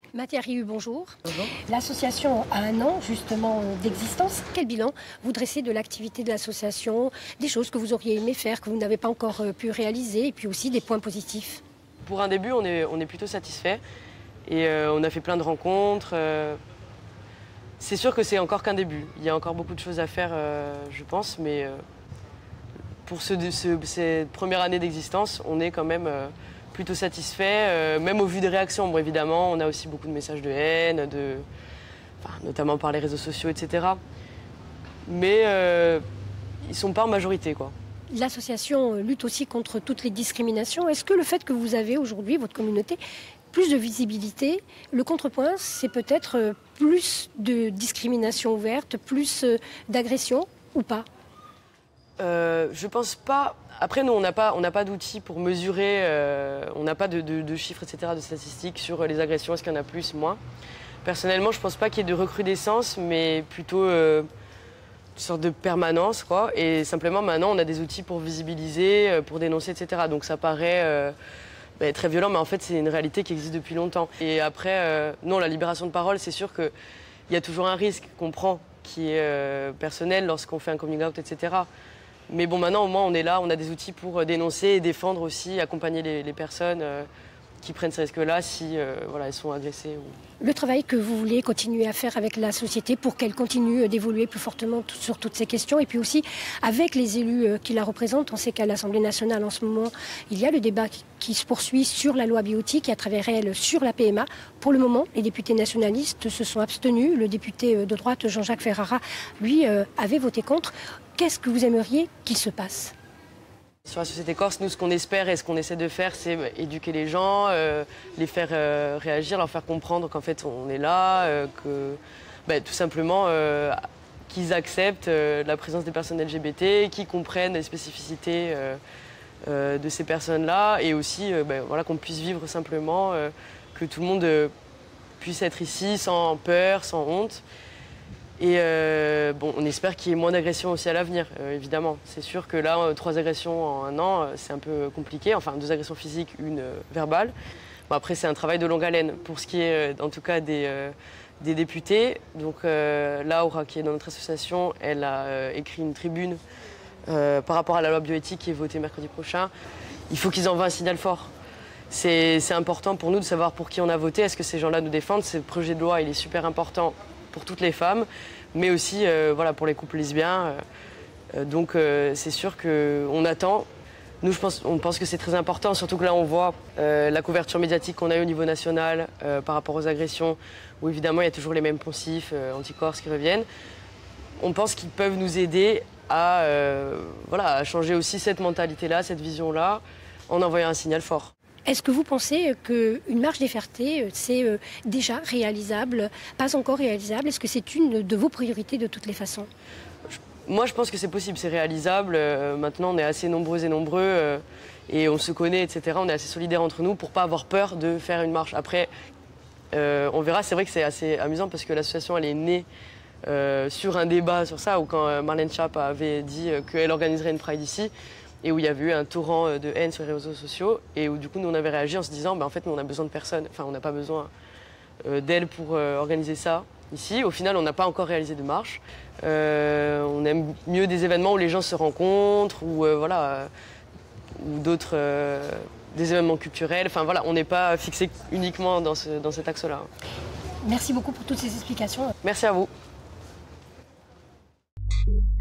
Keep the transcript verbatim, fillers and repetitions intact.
Mathieu, bonjour. Bonjour. L'association a un an justement d'existence. Quel bilan vous dressez de l'activité de l'association, des choses que vous auriez aimé faire, que vous n'avez pas encore pu réaliser, et puis aussi des points positifs? Pour un début, on est, on est plutôt satisfait et euh, on a fait plein de rencontres. Euh, c'est sûr que c'est encore qu'un début. Il y a encore beaucoup de choses à faire, euh, je pense, mais euh, pour ce, ce, cette première année d'existence, on est quand même euh, plutôt satisfait, euh, même au vu des réactions. Bon, évidemment, on a aussi beaucoup de messages de haine, de, enfin, notamment par les réseaux sociaux, et cetera. Mais euh, ils ne sont pas en majorité, quoi. L'association lutte aussi contre toutes les discriminations. Est-ce que le fait que vous avez aujourd'hui, votre communauté, plus de visibilité, le contrepoint, c'est peut-être plus de discrimination ouverte, plus d'agression ou pas? euh, Je pense pas. Après, nous, on n'a pas, on n'a pas d'outils pour mesurer, euh, on n'a pas de, de, de chiffres, et cetera, de statistiques sur les agressions, est-ce qu'il y en a plus, moins. Personnellement, je pense pas qu'il y ait de recrudescence, mais plutôt euh, une sorte de permanence, quoi. Et simplement, maintenant, on a des outils pour visibiliser, pour dénoncer, et cetera. Donc ça paraît euh, bah, très violent, mais en fait, c'est une réalité qui existe depuis longtemps. Et après, euh, non, la libération de parole, c'est sûr qu'il y a toujours un risque qu'on prend, qui est euh, personnel lorsqu'on fait un coming out, et cetera. Mais bon, maintenant, au moins, on est là, on a des outils pour dénoncer et défendre aussi, accompagner les, les personnes euh, qui prennent ces risques-là si euh, voilà, elles sont agressées. Ou... Le travail que vous voulez continuer à faire avec la société pour qu'elle continue d'évoluer plus fortement sur toutes ces questions, et puis aussi avec les élus qui la représentent. On sait qu'à l'Assemblée nationale, en ce moment, il y a le débat qui, qui se poursuit sur la loi bioéthique et à travers elle sur la P M A. Pour le moment, les députés nationalistes se sont abstenus. Le député de droite, Jean-Jacques Ferrara, lui, euh, avait voté contre. Qu'est-ce que vous aimeriez qu'il se passe? Sur la société corse, nous, ce qu'on espère et ce qu'on essaie de faire, c'est bah, éduquer les gens, euh, les faire euh, réagir, leur faire comprendre qu'en fait, on est là, euh, que bah, tout simplement, euh, qu'ils acceptent euh, la présence des personnes L G B T, qu'ils comprennent les spécificités euh, euh, de ces personnes-là, et aussi euh, bah, voilà, qu'on puisse vivre simplement, euh, que tout le monde euh, puisse être ici sans peur, sans honte. Et euh, bon, on espère qu'il y ait moins d'agressions aussi à l'avenir, euh, évidemment. C'est sûr que là, euh, trois agressions en un an, euh, c'est un peu compliqué. Enfin, deux agressions physiques, une euh, verbale. Bon, après, c'est un travail de longue haleine. Pour ce qui est, euh, en tout cas, des, euh, des députés, donc euh, Laura, qui est dans notre association, elle a euh, écrit une tribune euh, par rapport à la loi bioéthique qui est votée mercredi prochain. Il faut qu'ils envoient un signal fort. C'est c'est important pour nous de savoir pour qui on a voté. Est-ce que ces gens-là nous défendent? Ce projet de loi, il est super important pour toutes les femmes, mais aussi euh, voilà, pour les couples lesbiens. Euh, donc euh, c'est sûr qu'on attend. Nous, je pense, on pense que c'est très important, surtout que là, on voit euh, la couverture médiatique qu'on a eu au niveau national euh, par rapport aux agressions, où évidemment, il y a toujours les mêmes poncifs euh, anti-corses qui reviennent. On pense qu'ils peuvent nous aider à, euh, voilà, à changer aussi cette mentalité-là, cette vision-là, en envoyant un signal fort. Est-ce que vous pensez qu'une marche des Fertés, c'est déjà réalisable, pas encore réalisable? Est-ce que c'est une de vos priorités de toutes les façons? Moi, je pense que c'est possible, c'est réalisable. Euh, maintenant, on est assez nombreux et nombreux euh, et on se connaît, et cetera. On est assez solidaires entre nous pour ne pas avoir peur de faire une marche. Après, euh, on verra. C'est vrai que c'est assez amusant parce que l'association, elle est née euh, sur un débat sur ça, où quand Marlène Schiappa avait dit euh, qu'elle organiserait une Pride ici, et où il y avait eu un torrent de haine sur les réseaux sociaux, et où du coup nous on avait réagi en se disant bah, en fait nous on a besoin de personne, enfin on n'a pas besoin euh, d'elle pour euh, organiser ça ici. Au final on n'a pas encore réalisé de marche. Euh, on aime mieux des événements où les gens se rencontrent, ou euh, voilà, euh, ou d'autres euh, des événements culturels. Enfin voilà, on n'est pas fixé uniquement dans, ce, dans cet axe-là. Merci beaucoup pour toutes ces explications. Merci à vous.